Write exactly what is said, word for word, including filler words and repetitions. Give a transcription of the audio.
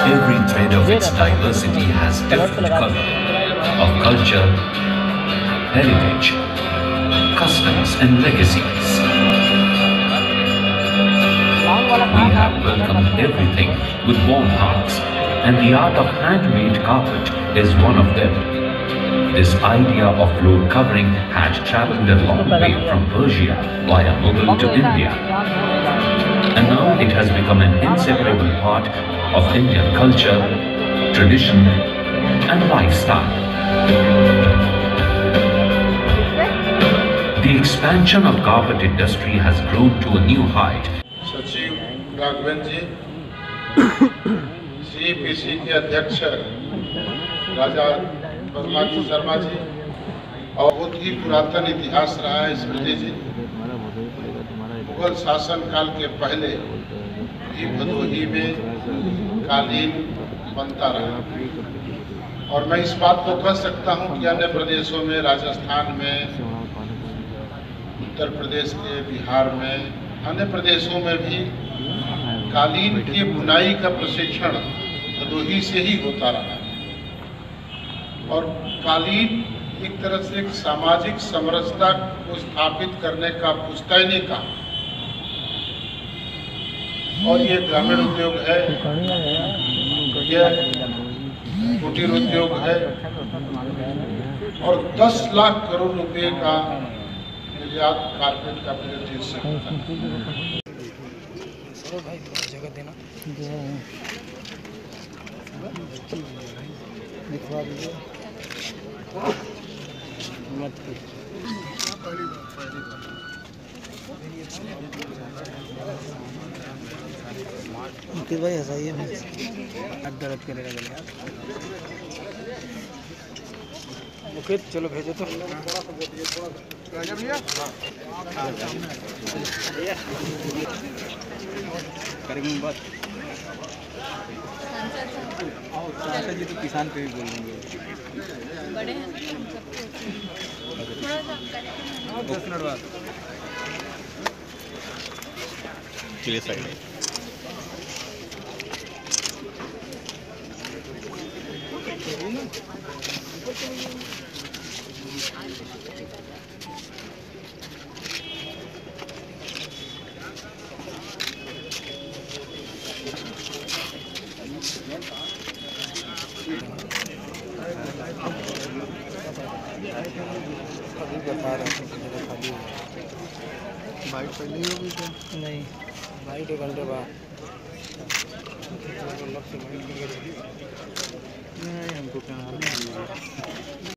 Every thread of its diversity has different color of culture, heritage, customs and legacies. We have welcomed everything with warm hearts, and the art of handmade carpet is one of them. This idea of floor covering had traveled a long way from Persia via Mughal to India, and now it has become an inseparable part of Indian culture, tradition and lifestyle. The expansion of carpet industry has grown to a new height. सचिव राघवन जी, CPC के अध्यक्ष राजा परमाजी शर्मा जी, और बहुत ही पुरातन इतिहास रहा है स्मृति जी। मुगल शासन काल के पहले भी भदोही में कालीन बनता रहा, और मैं इस बात को कह सकता हूं कि अन्य प्रदेशों में, राजस्थान में, उत्तर प्रदेश के, बिहार में, अन्य प्रदेशों में भी कालीन की बुनाई का प्रशिक्षण भदोही से ही होता रहा। और कालीन एक तरह से एक सामाजिक समरसता को स्थापित करने का पुश्तैनी का, और ये ग्रामीण उद्योग है, यह कुटीर उद्योग है, और दस लाख करोड़ रुपए का निर्यात कारपेट का प्रदेश से होता है। चलो भाई जगह देना दिखवा दीजिए मत मुकेश भाई ऐसा ही है, दर्द करेगा गले। मुकेश चलो भेजो तो करेंगे बात। सांसद जी तो किसान पे भी बोल देंगे, बड़े हैं थोड़ा सा करेंगे। दस मिनट बाद चलिए साइड में। अभी बता रहा हूँ खाली बाइक पहले ही होगी क्या? नहीं, बाइक एक घंटे बाद।